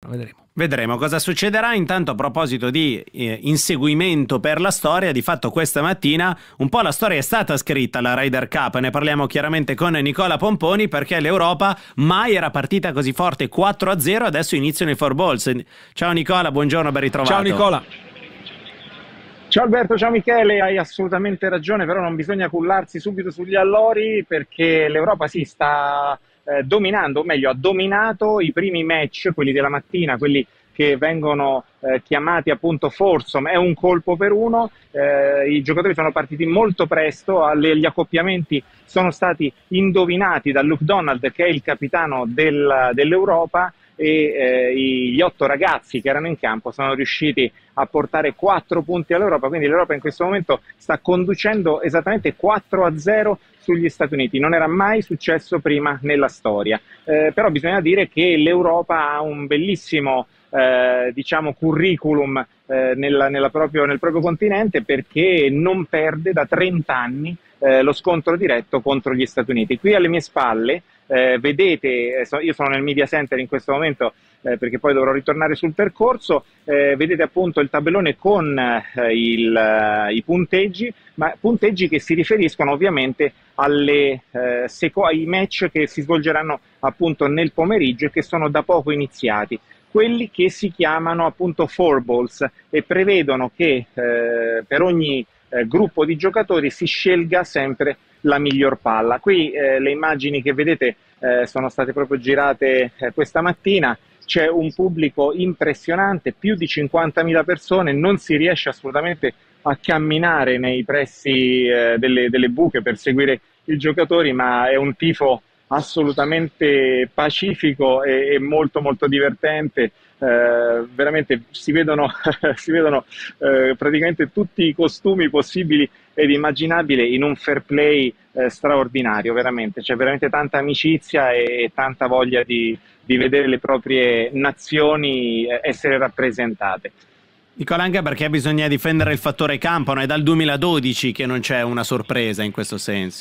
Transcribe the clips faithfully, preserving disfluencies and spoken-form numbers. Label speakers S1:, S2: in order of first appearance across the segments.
S1: vedremo.
S2: Vedremo cosa succederà. Intanto, a proposito di eh, inseguimento per la storia, di fatto questa mattina un po' la storia è stata scritta alla Ryder Cup. Ne parliamo chiaramente con Nicola Pomponi, perché l'Europa mai era partita così forte, quattro a zero, adesso iniziano i four balls. Ciao Nicola, buongiorno, ben ritrovato.
S1: Ciao Nicola.
S3: Ciao Alberto, ciao Michele, hai assolutamente ragione, però non bisogna cullarsi subito sugli allori, perché l'Europa si sta eh, dominando, o meglio ha dominato i primi match, quelli della mattina, quelli che vengono eh, chiamati appunto foursome, è un colpo per uno, eh, i giocatori sono partiti molto presto, alle, gli accoppiamenti sono stati indovinati da Luke Donald, che è il capitano del, dell'Europa, e eh, gli otto ragazzi che erano in campo sono riusciti a portare quattro punti all'Europa, quindi l'Europa in questo momento sta conducendo esattamente quattro a zero sugli Stati Uniti, non era mai successo prima nella storia, eh, però bisogna dire che l'Europa ha un bellissimo eh, diciamo curriculum eh, nella, nella proprio, nel proprio continente, perché non perde da trenta anni eh, lo scontro diretto contro gli Stati Uniti. Qui alle mie spalle Eh, vedete, io sono nel media center in questo momento eh, perché poi dovrò ritornare sul percorso, eh, vedete appunto il tabellone con eh, il, eh, i punteggi, ma punteggi che si riferiscono ovviamente alle, eh, seco- ai match che si svolgeranno appunto nel pomeriggio e che sono da poco iniziati, quelli che si chiamano appunto four balls e prevedono che eh, per ogni eh, gruppo di giocatori si scelga sempre la miglior palla. Qui eh, le immagini che vedete eh, sono state proprio girate eh, questa mattina, c'è un pubblico impressionante, più di cinquantamila persone, non si riesce assolutamente a camminare nei pressi eh, delle, delle buche per seguire i giocatori, ma è un tifo assolutamente pacifico e, e molto molto divertente. Eh, veramente si vedono, si vedono eh, praticamente tutti i costumi possibili ed immaginabili in un fair play eh, straordinario, veramente c'è veramente tanta amicizia e, e tanta voglia di, di vedere le proprie nazioni eh, essere rappresentate.
S2: Nicola, anche perché bisogna difendere il fattore campo, no? È dal duemiladodici che non c'è una sorpresa in questo senso.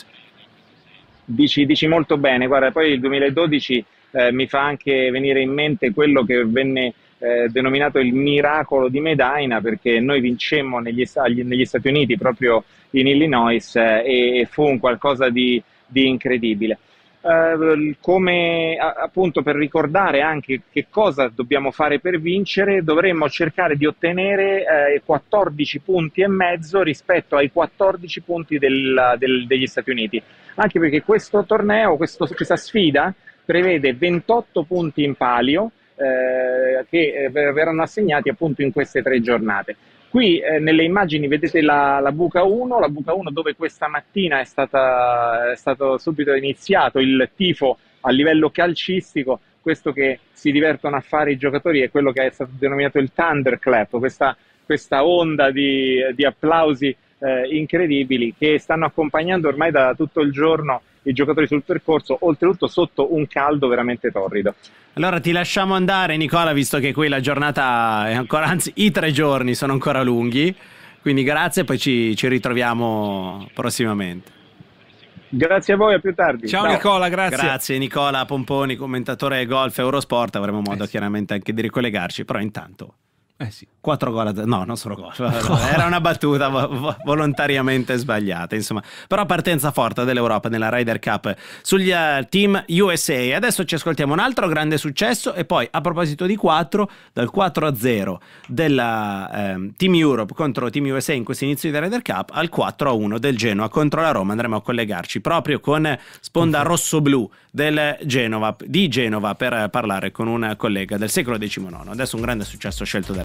S3: Dici, dici molto bene, guarda, poi il duemiladodici eh, mi fa anche venire in mente quello che venne eh, denominato il miracolo di Medina, perché noi vincemmo negli, negli Stati Uniti, proprio in Illinois, eh, e fu un qualcosa di, di incredibile. Uh, come a, appunto per ricordare anche che cosa dobbiamo fare per vincere, dovremmo cercare di ottenere eh, quattordici punti e mezzo rispetto ai quattordici punti del, del, degli Stati Uniti, anche perché questo torneo, questo, questa sfida prevede ventotto punti in palio eh, che eh, verranno assegnati appunto in queste tre giornate. Qui eh, nelle immagini vedete la, la buca uno, la buca uno dove questa mattina è, stata, è stato subito iniziato il tifo a livello calcistico. Questo che si divertono a fare i giocatori è quello che è stato denominato il thunderclap, questa, questa onda di, di applausi eh, incredibili che stanno accompagnando ormai da tutto il giorno i giocatori sul percorso, oltretutto sotto un caldo veramente torrido.
S2: Allora ti lasciamo andare, Nicola, visto che qui la giornata è ancora, anzi i tre giorni sono ancora lunghi, quindi grazie, poi ci, ci ritroviamo prossimamente.
S3: Grazie a voi, a più tardi.
S1: Ciao,
S3: Ciao.
S1: Nicola, grazie.
S2: Grazie Nicola Pomponi, commentatore golf Eurosport, avremo modo
S1: eh sì.
S2: chiaramente anche di ricollegarci, però intanto
S1: Eh sì.
S2: quattro gol a... no, non sono gol, era una battuta vo- volontariamente sbagliata, insomma. Però partenza forte dell'Europa nella Ryder Cup sugli uh, team U S A. Adesso ci ascoltiamo un altro grande successo e poi, a proposito di quattro, dal quattro a zero della um, Team Europe contro Team U S A in questo inizio di Ryder Cup al quattro a uno del Genoa contro la Roma. Andremo a collegarci proprio con sponda rosso-blu del Genova, di Genova, per parlare con un collega del secolo diciannove. Adesso un grande successo scelto da